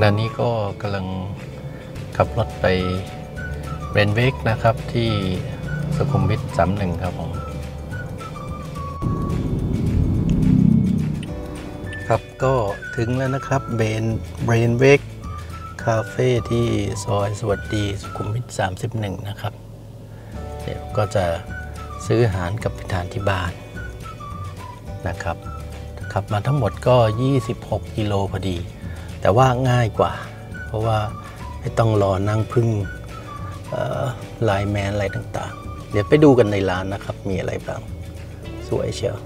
ณะนี้ก็กำลังขับรถไปเบรนเวกนะครับที่สุขุมวิท31ครับผมครับก็ถึงแล้วนะครับเบรนเวกคาเฟ่ที่ซอยสวัสดีสุขุมวิท31นะครับเดี๋ยวก็จะซื้ออาหารกลับไปทานที่บ้านนะครับขับมาทั้งหมดก็26กิโลพอดีแต่ว่าง่ายกว่าเพราะว่าไม่ต้องรอนั่งพึ่งไลน์แมนอะไรต่างๆเดี๋ยวไปดูกันในร้านนะครับมีอะไรบ้างสวยเชียว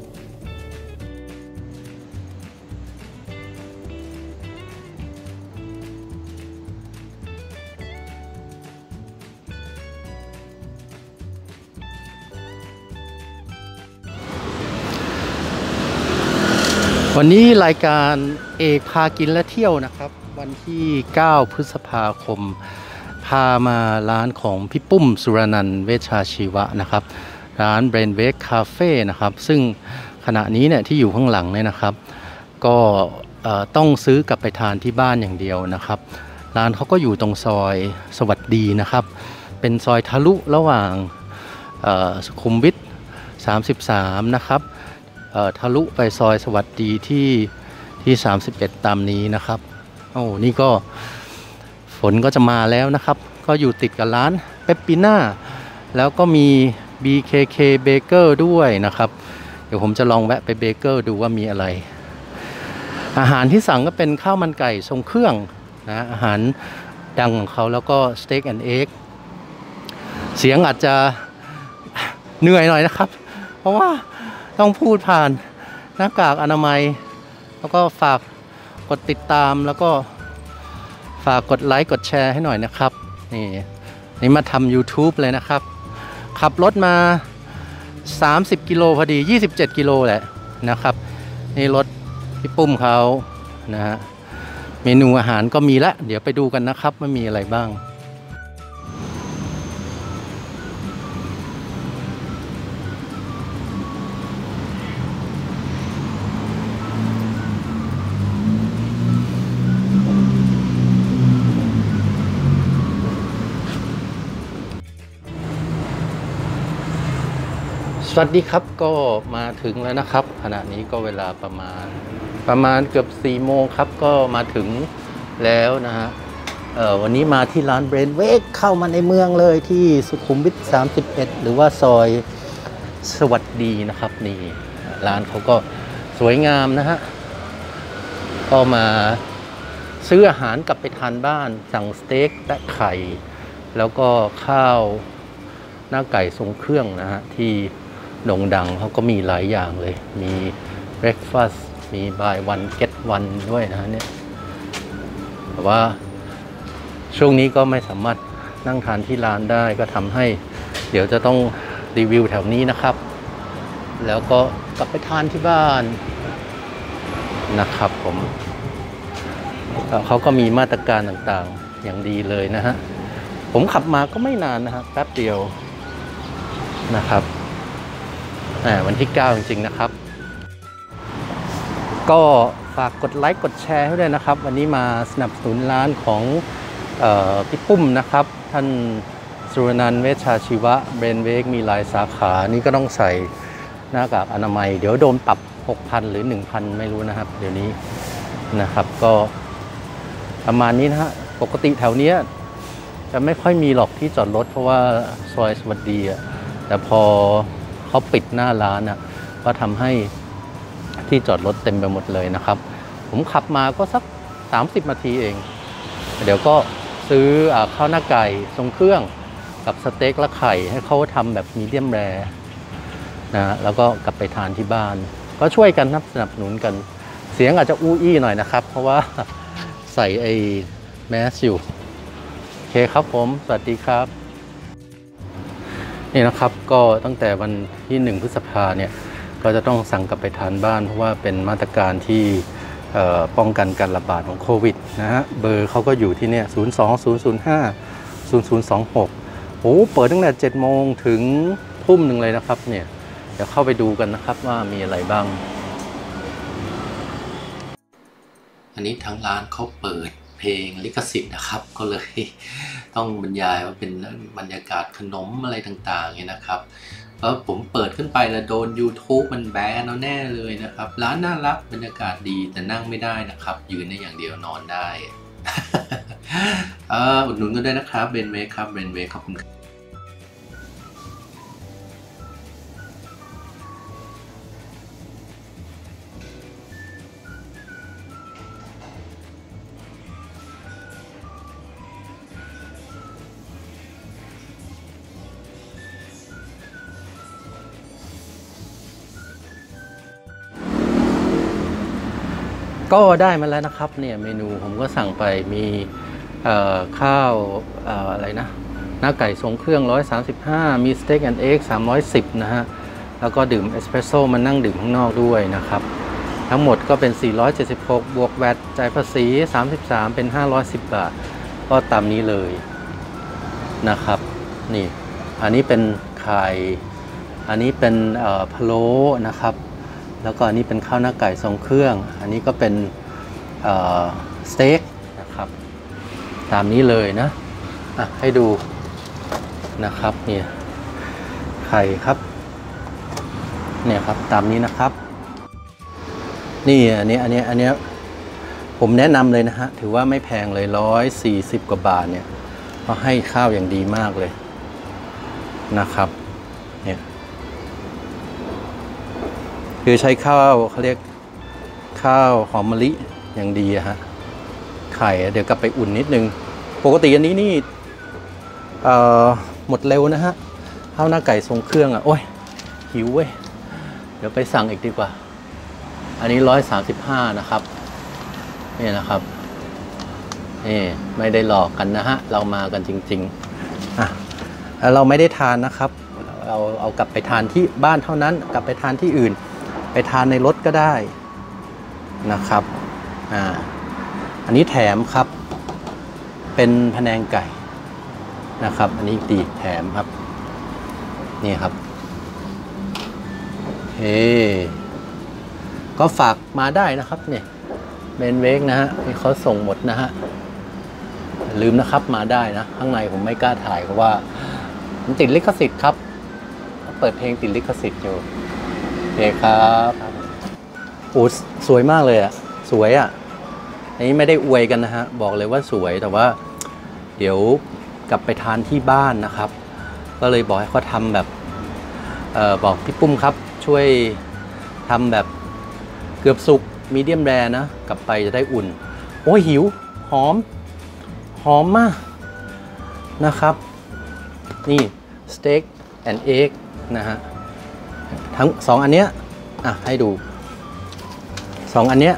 วันนี้รายการเอกพากินและเที่ยวนะครับวันที่9พฤษภาคมพามาร้านของพี่ปุ้มสุรนันท์เวชชาชีวะนะครับร้านเบรนเวกคาเฟ่นะครับซึ่งขณะนี้เนี่ยที่อยู่ข้างหลังเนี่ยนะครับก็ต้องซื้อกลับไปทานที่บ้านอย่างเดียวนะครับร้านเขาก็อยู่ตรงซอยสวัสดีนะครับเป็นซอยทะลุระหว่างสุขุมวิท33นะครับทะลุไปซอยสวัสดีที่31ตามนี้นะครับโอ้นี่ก็ฝนก็จะมาแล้วนะครับก็อยู่ติดกับร้านเปปปิน่าแล้วก็มี BKK Baker ด้วยนะครับเดี๋ยวผมจะลองแวะไปเบเกอร์ดูว่ามีอะไรอาหารที่สั่งก็เป็นข้าวมันไก่ทรงเครื่องนะอาหารดังของเขาแล้วก็สเต็กแอนด์เอ็กเสียงอาจจะเหนื่อยหน่อยนะครับเพราะว่าต้องพูดผ่านหน้ากากอนามัยแล้วก็ฝากกดติดตามแล้วก็ฝากกดไลค์กดแชร์ให้หน่อยนะครับนี่มาทำ YouTube เลยนะครับขับรถมา30กิโลพอดี27กิโลแหละนะครับนี่รถพี่ปุ้มเขานะฮะเมนูอาหารก็มีแล้วเดี๋ยวไปดูกันนะครับว่ามีอะไรบ้างสวัสดีครับก็มาถึงแล้วนะครับขณะนี้ก็เวลาประมาณเกือบ4โมงครับก็มาถึงแล้วนะฮะวันนี้มาที่ร้านเบรนเวกเข้ามาในเมืองเลยที่สุขุมวิท31หรือว่าซอยสวัสดีนะครับนี่ร้านเขาก็สวยงามนะฮะก็มาซื้ออาหารกลับไปทานบ้านสั่งสเต็กและไข่แล้วก็ข้าวหน้าไก่ทรงเครื่องนะฮะที่โด่งดังเขาก็มีหลายอย่างเลยมีเบรคฟาสต์มี buy one get one ด้วยนะเนี่ยแต่ว่าช่วงนี้ก็ไม่สามารถนั่งทานที่ร้านได้ก็ทำให้เดี๋ยวจะต้องรีวิวแถวนี้นะครับแล้วก็กลับไปทานที่บ้านนะครับผมเขาก็มีมาตรการต่างๆอย่างดีเลยนะฮะผมขับมาก็ไม่นานนะครับแป๊บเดียวนะครับวันที่9จริงๆนะครับก็ฝากกดไลค์กดแชร์ให้ด้วยนะครับวันนี้มาสนับสนุนร้านของพี่ปุ้มนะครับท่านสุรนันท์เวชชาชีวะเบรนเวกมีหลายสาขานี่ก็ต้องใส่หน้ากากอนามัยเดี๋ยวโดนปรับ 6,000 หรือ 1,000 ไม่รู้นะครับเดี๋ยวนี้นะครับก็ประมาณนี้นะฮะปกติแถวนี้จะไม่ค่อยมีหรอกที่จอดรถเพราะว่าซอยสวัสดีแต่พอเขาปิดหน้าร้านก็ทำให้ที่จอดรถเต็มไปหมดเลยนะครับผมขับมาก็สัก30นาทีเองเดี๋ยวก็ซื้อข้าวหน้าไก่ทรงเครื่องกับสเต็กและไข่ให้เขาทำแบบมีเดียมแรร์นะแล้วก็กลับไปทานที่บ้านก็ช่วยกันครับสนับสนุนกันเสียงอาจจะอู้อี้หน่อยนะครับเพราะว่าใส่ไอ้แมสอยู่โอเคครับผมสวัสดีครับนี่นะครับก็ตั้งแต่วันที่1พฤษภาเนี่ยก็จะต้องสั่งกลับไปทานบ้านเพราะว่าเป็นมาตรการที่ป้องกันการระบาดของโควิดนะฮะเบอร์เขาก็อยู่ที่เนี่ย020050026โอ้เปิดตั้งแต่7 โมงถึงทุ่มหนึ่งเลยนะครับเนี่ยเดี๋ยวเข้าไปดูกันนะครับว่ามีอะไรบ้างอันนี้ทั้งร้านเขาเปิดเพลงลิขสิทธิ์นะครับก็เลยต้องบรรยายว่าเป็นบรรยากาศขนมอะไรต่างๆเนี่ยนะครับแล้วผมเปิดขึ้นไปแล้วโดน YouTube มันแบนเอาแน่เลยนะครับร้านน่ารักบรรยากาศดีแต่นั่งไม่ได้นะครับยืนได้อย่างเดียวนอนได้ อุดหนุนกันด้วยนะครับเบนเวกครับเบนเวกขอบคุณก็ได้มาแล้วนะครับเนี่ยเมนูผมก็สั่งไปมีข้าวอะไรนะหน้าไก่ทรงเครื่อง135มีสเต็กแอนด์เอ็ก310นะฮะแล้วก็ดื่มเอสเปรสโซ่มานั่งดื่มข้างนอกด้วยนะครับทั้งหมดก็เป็น476บวกแวตจ่ายภาษี33เป็น510 บาทก็ตามนี้เลยนะครับนี่อันนี้เป็นไข่อันนี้เป็นพะโล้นะครับแล้วก็อันนี้เป็นข้าวหน้าไก่ทรงเครื่องอันนี้ก็เป็นสเต็กนะครับตามนี้เลยนะให้ดูนะครับเนี่ยไข่ครับเนี่ยครับตามนี้นะครับนี่อันนี้ผมแนะนำเลยนะฮะถือว่าไม่แพงเลย140กว่าบาทเนี่ยเขาให้ข้าวอย่างดีมากเลยนะครับเนี่ยคือใช้ข้าวเขาเรียกข้าวหอมมะลิอย่างดีฮะไข่เดี๋ยวกลับไปอุ่นนิดนึงปกติอันนี้นี่หมดเร็วนะฮะข้าวหน้าไก่ทรงเครื่องโอ้ยหิวเว้ยเดี๋ยวไปสั่งอีกดีกว่าอันนี้135นะครับนี่นะครับนี่ไม่ได้หลอกกันนะฮะเรามากันจริงๆเราไม่ได้ทานนะครับเราเอากลับไปทานที่บ้านเท่านั้นกลับไปทานที่อื่นไปทานในรถก็ได้นะครับอันนี้แถมครับเป็นพะแนงไก่นะครับอันนี้ดีแถมครับนี่ครับก็ฝากมาได้นะครับเนี่ยเบนเวกนะฮะนี่เขาส่งหมดนะฮะลืมนะครับมาได้นะข้างในผมไม่กล้าถ่ายเพราะว่ามันติดลิขสิทธิ์ครับเปิดเพลงติดลิขสิทธิ์อยู่โอเคครับโอ้สวยมากเลยสวยอันนี้ไม่ได้อวยกันนะฮะบอกเลยว่าสวยแต่ว่าเดี๋ยวกลับไปทานที่บ้านนะครับก็เลยบอกให้เขาทำแบบบอกพี่ปุ้มครับช่วยทำแบบเกือบสุกมีเดียมแรร์นะกลับไปจะได้อุ่นโอ้ยหิวหอมมากนะครับนี่สเต็กแอนด์เอ็กนะฮะทั้ง2อันเนี้ยให้ดู2อันเนี้ย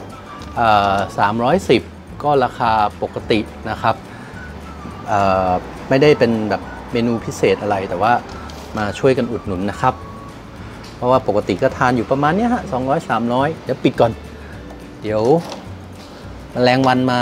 310ก็ราคาปกตินะครับไม่ได้เป็นแบบเมนูพิเศษอะไรแต่ว่ามาช่วยกันอุดหนุนนะครับเพราะว่าปกติก็ทานอยู่ประมาณนี้ฮะ200-300เดี๋ยวปิดก่อนเดี๋ยวแมลงวันมา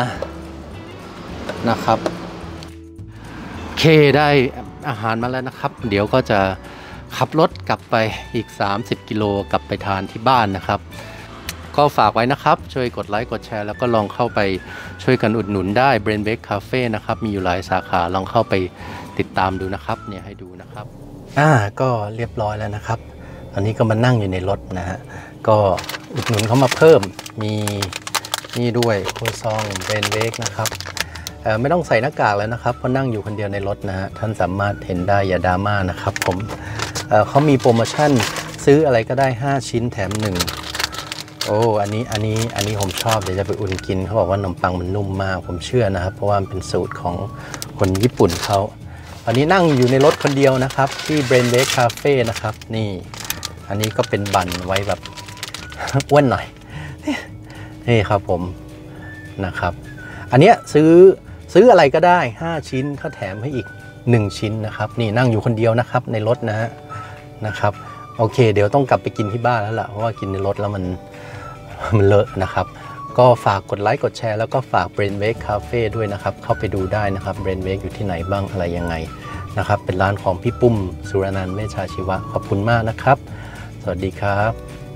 นะครับเคได้อาหารมาแล้วนะครับเดี๋ยวก็จะขับรถกลับไปอีก30 กิโลกลับไปทานที่บ้านนะครับก็ฝากไว้นะครับช่วยกดไลค์กดแชร์แล้วก็ลองเข้าไปช่วยกันอุดหนุนได้ Brain Bake Cafe นะครับมีอยู่หลายสาขาลองเข้าไปติดตามดูนะครับเนี่ยให้ดูนะครับก็เรียบร้อยแล้วนะครับตอนนี้ก็มานั่งอยู่ในรถนะฮะก็อุดหนุนเขามาเพิ่มมีนี่ด้วยครัวซอง Brain Bake นะครับไม่ต้องใส่หน้ากากแล้วนะครับเพราะนั่งอยู่คนเดียวในรถนะฮะท่านสามารถเห็นได้อย่าดราม่านะครับผมเขามีโปรโมชั่นซื้ออะไรก็ได้5ชิ้นแถม1โอ้อันนี้ผมชอบเดี๋ยวจะไปอุ่นกินเขาบอกว่าขนมปังมันนุ่มมากผมเชื่อนะครับเพราะว่ามันเป็นสูตรของคนญี่ปุ่นเขาอันนี้นั่งอยู่ในรถคนเดียวนะครับที่ Brain Bake Cafe นะครับนี่อันนี้ก็เป็นบั่นไว้แบบอ้วนหน่อยนี่ครับผมนะครับอันเนี้ยซื้ออะไรก็ได้5ชิ้นเขาแถมให้อีก1ชิ้นนะครับนี่นั่งอยู่คนเดียวนะครับในรถนะครับโอเคเดี๋ยวต้องกลับไปกินที่บ้านแล้วล่ะเพราะว่ากินในรถแล้วมันเลอะนะครับก็ฝากกดไลค์กดแชร์แล้วก็ฝาก Brain Bake Cafe ด้วยนะครับเข้าไปดูได้นะครับ Brain Bake อยู่ที่ไหนบ้างอะไรยังไงนะครับเป็นร้านของพี่ปุ้มสุรนันท์เวชชาชีวะขอบคุณมากนะครับสวัสดีครับ